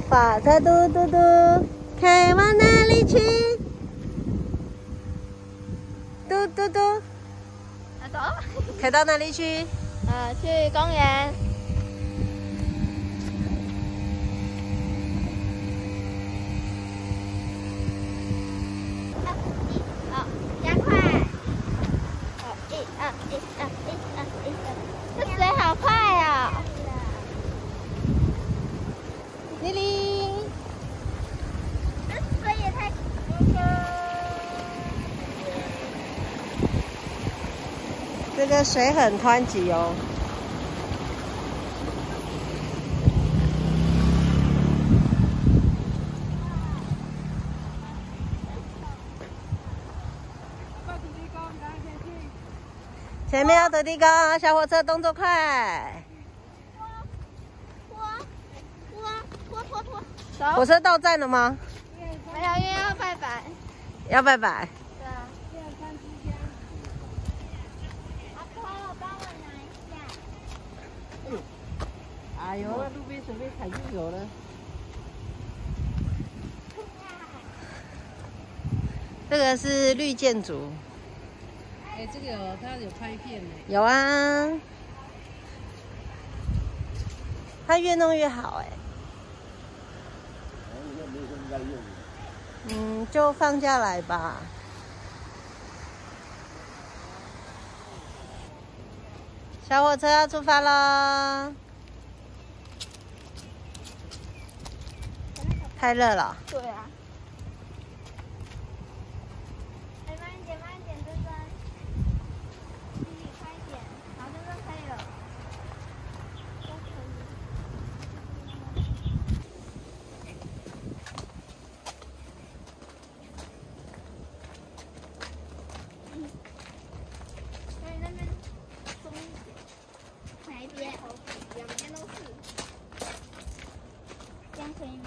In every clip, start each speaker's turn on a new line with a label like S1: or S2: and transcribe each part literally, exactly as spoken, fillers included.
S1: 火车嘟嘟嘟，开往哪里去？嘟嘟嘟，
S2: 那走。
S1: 开到哪里去？
S2: 呃，去公园。好，加快。好，一二一二一二一二，这水好快啊！
S1: 丽丽，
S2: 这水也太……
S1: 这个水很湍急哦。前面要得地高，小火车动作快。
S2: 拖拖拖拖拖，走。
S1: 火车到站了吗？
S2: 没有，因为要拜拜。
S1: 要拜拜。
S2: 对啊。阿婆，帮我拿一下。
S1: 哎呦，路边随便踩就有了。这个是绿建筑。
S3: 哎，这个有它有拍片呢。
S1: 有啊，它越弄越好哎。嗯，就放下来吧。小火车要出发喽！太热了。
S2: 对啊。哎，慢一点，慢一点，珍珍。弟弟，快一点。好，珍珍可以了。都可以。嗯。所以那边松一点。哪一边？两边都是。这样可以吗？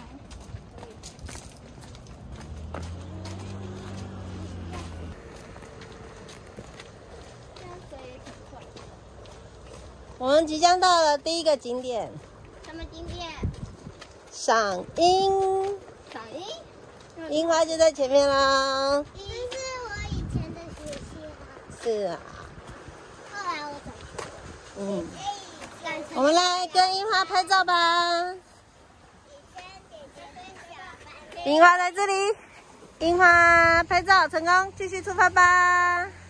S1: 我们即将到了第一个景点，
S2: 什么景点？
S1: 赏樱。
S2: 赏樱？
S1: 樱花就在前面啦。
S2: 这是我以前的学校。
S1: 是啊。
S2: 后来我转学。
S1: 嗯。我们来跟樱花拍照吧。樱花在这里，樱花拍照成功，继续出发吧。